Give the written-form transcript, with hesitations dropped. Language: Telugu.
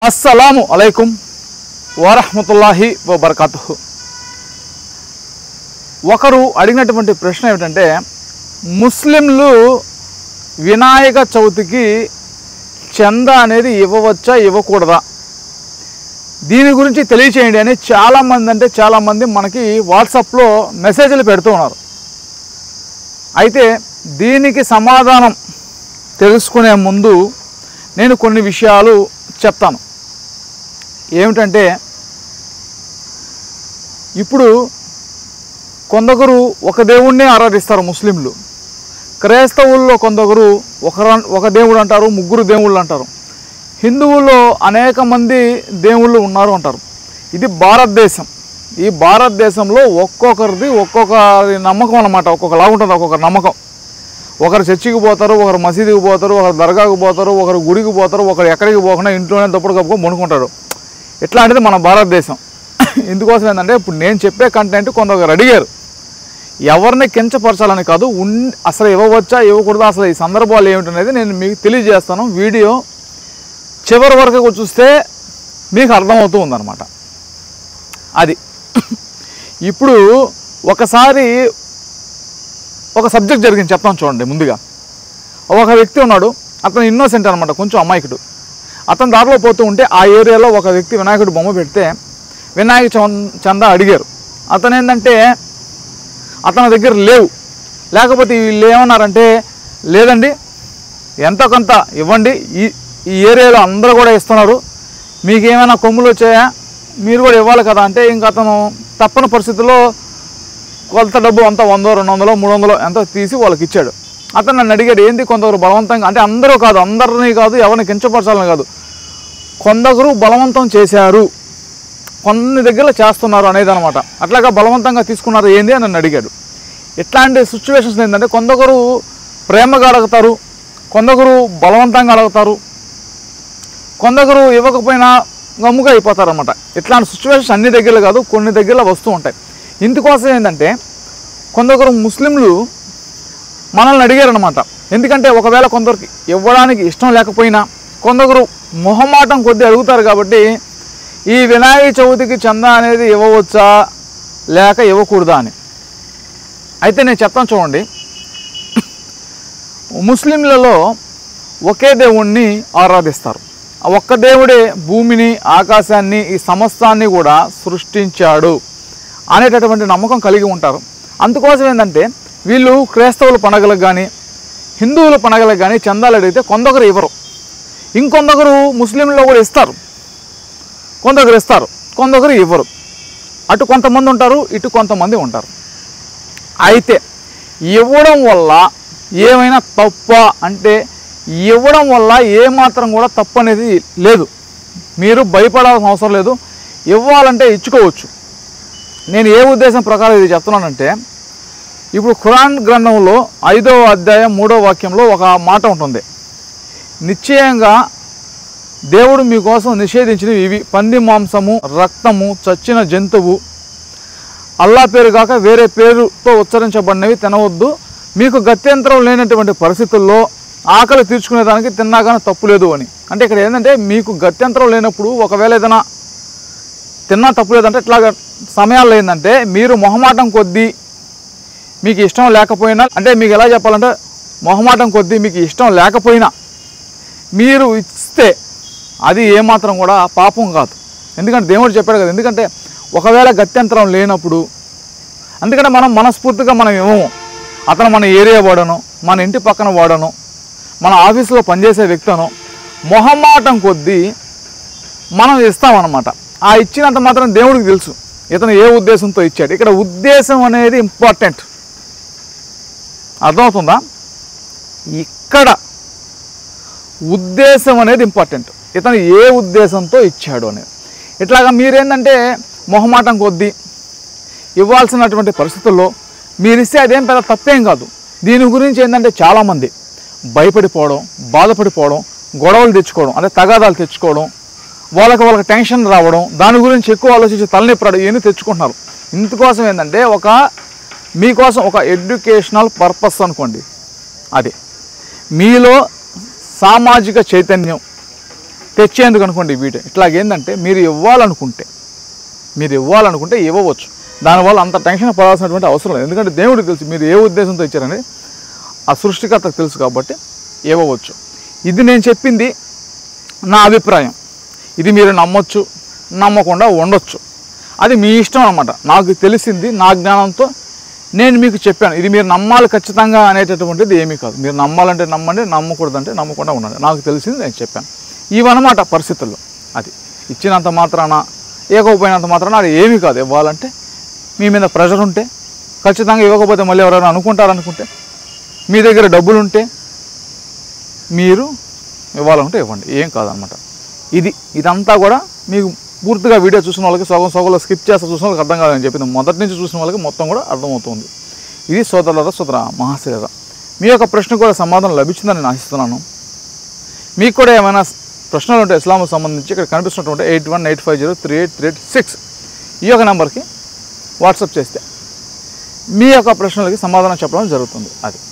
అస్సలాము అలైకుం వరహ్మతుల్లాహి వబర్కాతుహు. ఒకరు అడిగినటువంటి ప్రశ్న ఏమిటంటే, ముస్లింలు వినాయక చవితికి చందా అనేది ఇవ్వవచ్చా ఇవ్వకూడదా, దీని గురించి తెలియచేయండి అని చాలామంది మనకి వాట్సాప్లో మెసేజ్లు పెడుతూ ఉన్నారు. అయితే దీనికి సమాధానం తెలుసుకునే ముందు నేను కొన్ని విషయాలు చెప్తాను. ఏమిటంటే, ఇప్పుడు కొందరు ఒక దేవుణ్ణే ఆరాధిస్తారు ముస్లింలు. క్రైస్తవుల్లో కొందరు ఒక దేవుడు అంటారు, ముగ్గురు దేవుళ్ళు అంటారు. హిందువుల్లో అనేక మంది దేవుళ్ళు ఉన్నారు అంటారు. ఇది భారతదేశం. ఈ భారతదేశంలో ఒక్కొక్కరి నమ్మకం అన్నమాట. ఒక్కొక్కలా ఉంటుంది, ఒక్కొక్కరి నమ్మకం. ఒకరు చర్చికి పోతారు, ఒకరు మసీదుకి పోతారు, ఒకరు దర్గాకు పోతారు, ఒకరు గుడికి పోతారు, ఒకరు ఎక్కడికి పోకుండా ఇంట్లోనే దుప్పటి కప్పుకొని పండుకుంటారు. ఇట్లాంటిది మన భారతదేశం. ఇందుకోసం ఏంటంటే, ఇప్పుడు నేను చెప్పే కంటెంట్ కొందరు అడిగారు. ఎవరిని కించపరచాలని కాదు, అసలు ఇవ్వవచ్చా ఇవ్వకూడదా, అసలు ఈ సందర్భాలు ఏమిటనేది నేను మీకు తెలియజేస్తాను. వీడియో చివరి వరకు చూస్తే మీకు అర్థమవుతూ ఉందన్నమాట. అది ఇప్పుడు ఒకసారి ఒక సబ్జెక్ట్ జరిగింది చెప్తాను చూడండి. ముందుగా ఒక వ్యక్తి ఉన్నాడు, అతను ఇన్నోసెంట్ అనమాట, కొంచెం అమాయకుడు. అతను దారిలో పోతూ ఉంటే ఆ ఏరియాలో ఒక వ్యక్తి వినాయకుడు బొమ్మ పెడితే వినాయక చందా అడిగారు. అతను ఏంటంటే, అతని దగ్గర లేకపోతే వీళ్ళు ఏమన్నారంటే, లేదండి ఎంతో కొంత ఇవ్వండి, ఈ ఏరియాలో అందరూ కూడా ఇస్తున్నారు, మీకేమైనా కొమ్ములు వచ్చాయా, మీరు కూడా ఇవ్వాలి కదా అంటే, ఇంక అతను తప్పని పరిస్థితుల్లో కొలత డబ్బు అంతా 100, 200, 300 ఎంతో తీసి వాళ్ళకి ఇచ్చాడు. అతను నన్ను అడిగాడు, ఏంది కొందరు బలవంతంగా, అంటే అందరూ కాదు, అందరినీ కాదు, ఎవరిని కించపరచాలని కాదు, కొందరు బలవంతం చేశారు, కొన్ని దగ్గర చేస్తున్నారు అనేది అనమాట. అట్లాగా బలవంతంగా తీసుకున్నారు ఏంది అని నన్ను అడిగాడు. ఇట్లాంటి సిచ్యువేషన్స్ ఏంటంటే, కొందరు ప్రేమగా అడుగుతారు, కొందరు బలవంతంగా అడుగుతారు, కొందరు ఇవ్వకపోయినా గమ్ముగా అయిపోతారు అనమాట. ఇట్లాంటి సిచ్యువేషన్స్ అన్ని దగ్గరలో కాదు, కొన్ని దగ్గరలో వస్తూ ఉంటాయి. ఇందుకోసం ఏంటంటే, కొందరు ముస్లింలు మనల్ని అడిగారనమాట. ఎందుకంటే ఒకవేళ కొందరికి ఇవ్వడానికి ఇష్టం లేకపోయినా కొందరు మొహమాటం కొద్దీ అడుగుతారు. కాబట్టి ఈ వినాయక చవితికి చందా అనేది ఇవ్వవచ్చా లేక ఇవ్వకూడదా అని అయితే నేను చెప్తాను చూడండి. ముస్లింలలో ఒకే దేవుణ్ణి ఆరాధిస్తారు. ఆ ఒక్క దేవుడే భూమిని, ఆకాశాన్ని, ఈ సమస్తాన్ని కూడా సృష్టించాడు అనేటటువంటి నమ్మకం కలిగి ఉంటారు. అందుకోసం ఏంటంటే, వీళ్ళు క్రైస్తవుల పండుగలకు కానీ హిందువుల పండుగలకు కానీ చందాలు అడిగితే కొందరు ఇవ్వరు, ఇంకొందరు ముస్లింల్లో కూడా ఇస్తారు, కొందరు ఇస్తారు, కొందరు ఇవ్వరు. అటు కొంతమంది ఉంటారు, ఇటు కొంతమంది ఉంటారు. అయితే ఇవ్వడం వల్ల ఏమైనా తప్ప అంటే, ఇవ్వడం వల్ల ఏమాత్రం కూడా తప్పు అనేది లేదు. మీరు భయపడాల్సిన అవసరం లేదు, ఇవ్వాలంటే ఇచ్చుకోవచ్చు. నేను ఏ ఉద్దేశం ప్రకారం ఇది చెప్తున్నానంటే, ఇప్పుడు ఖురాన్ గ్రంథంలో 5వ అధ్యాయం 3వ వాక్యంలో ఒక మాట ఉంటుంది. నిశ్చయంగా దేవుడు మీకోసం నిషేధించినవి ఇవి: పంది మాంసము, రక్తము, చచ్చిన జంతువు, అల్లా పేరు కాక వేరే పేరుతో ఉచ్చరించబడినవి తినవద్దు. మీకు గత్యంతరం లేనటువంటి పరిస్థితుల్లో ఆకలి తీర్చుకునేదానికి తిన్నా కానీ తప్పు లేదు అని. అంటే ఇక్కడ ఏంటంటే, మీకు గత్యంతరం లేనప్పుడు ఒకవేళ ఏదైనా తిన్నా తప్పు లేదంటే, ఇట్లాగా సమయాల్లో ఏంటంటే, మీరు మొహమాటం కొద్దీ మీకు ఇష్టం లేకపోయినా, అంటే మీకు ఎలా చెప్పాలంటే, మొహమాటం కొద్దీ మీకు ఇష్టం లేకపోయినా మీరు ఇస్తే అది ఏమాత్రం కూడా పాపం కాదు. ఎందుకంటే దేవుడు చెప్పాడు కదా. ఎందుకంటే ఒకవేళ గత్యంతరం లేనప్పుడు, ఎందుకంటే మనం మనస్ఫూర్తిగా మనం ఇవ్వము. అతను మన ఏరియా వాడను, మన ఇంటి పక్కన వాడను, మన ఆఫీసులో పనిచేసే వ్యక్తును మొహమాటం కొద్దీ మనం ఇస్తామన్నమాట. ఆ ఇచ్చినంత మాత్రం దేవుడికి తెలుసు ఇతను ఏ ఉద్దేశంతో ఇచ్చాడు. ఇక్కడ ఉద్దేశం అనేది ఇంపార్టెంట్. అర్థమవుతుందా? ఇక్కడ ఉద్దేశం అనేది ఇంపార్టెంట్. ఇతను ఏ ఉద్దేశంతో ఇచ్చాడు అనేది. ఇట్లాగా మీరేంటంటే మొహమాటం కొద్దీ ఇవ్వాల్సినటువంటి పరిస్థితుల్లో మీరు ఇస్తే అదేం పెద్ద తప్పేం కాదు. దీని గురించి ఏంటంటే, చాలామంది భయపడిపోవడం, బాధపడిపోవడం, గొడవలు తెచ్చుకోవడం, అంటే తగాదాలు తెచ్చుకోవడం, వాళ్ళకి టెన్షన్ రావడం, దాని గురించి ఎక్కువ ఆలోచించి తలనొప్పి ఇవన్నీ తెచ్చుకుంటున్నారు. ఇందుకోసం ఏంటంటే, మీకోసం ఒక ఎడ్యుకేషనల్ పర్పస్ అనుకోండి. అది మీలో సామాజిక చైతన్యం తెచ్చేందుకు అనుకోండి ఈ వీడియో. ఇట్లాగేందంటే మీరు ఇవ్వాలనుకుంటే ఇవ్వవచ్చు. దానివల్ల అంత టెన్షన్ పడాల్సినటువంటి అవసరం లేదు. ఎందుకంటే దేవుడికి తెలుసు మీరు ఏ ఉద్దేశంతో ఇచ్చారని, ఆ సృష్టికర్తకు తెలుసు కాబట్టి ఇవ్వవచ్చు. ఇది నేను చెప్పింది నా అభిప్రాయం. ఇది మీరు నమ్మొచ్చు, నమ్మకుండా ఉండొచ్చు, అది మీ ఇష్టం అన్నమాట. నాకు తెలిసింది నా జ్ఞానంతో నేను మీకు చెప్పాను. ఇది మీరు నమ్మాలి ఖచ్చితంగా అనేటటువంటిది ఏమీ కాదు. మీరు నమ్మాలంటే నమ్మండి, నమ్మకూడదంటే నమ్మకుండా ఉండండి. నాకు తెలిసింది నేను చెప్పాను. ఇవన్నమాట పరిస్థితుల్లో. అది ఇచ్చినంత మాత్రాన, ఇవ్వకపోయినంత మాత్రాన అది ఏమీ కాదు. ఇవ్వాలంటే మీ మీద ప్రెషర్ ఉంటే ఖచ్చితంగా, ఇవ్వకపోతే మళ్ళీ ఎవరైనా అనుకుంటారనుకుంటే, మీ దగ్గర డబ్బులు ఉంటే మీరు ఇవ్వాలనుకుంటే ఇవ్వండి, ఏం కాదనమాట. ఇదంతా కూడా మీకు పూర్తిగా వీడియో చూసిన వాళ్ళకి, సగంలో స్కిప్ చేస్తా చూసిన వాళ్ళకి అర్థం కాదని చెప్పింది. మొదటి నుంచి చూసిన వాళ్ళకి మొత్తం కూడా అర్థమవుతుంది. ఇది సోదర మహాశిర. మీ యొక్క ప్రశ్న కూడా సమాధానం లభించిందని నేను ఆశిస్తున్నాను. మీకు కూడా ఏమైనా ప్రశ్నలు ఉంటే ఇస్లాంకు సంబంధించి ఇక్కడ కనిపిస్తున్నటువంటి 8185038386 ఈ యొక్క నెంబర్కి వాట్సాప్ చేస్తే మీ యొక్క ప్రశ్నలకి సమాధానం చెప్పడం జరుగుతుంది. అది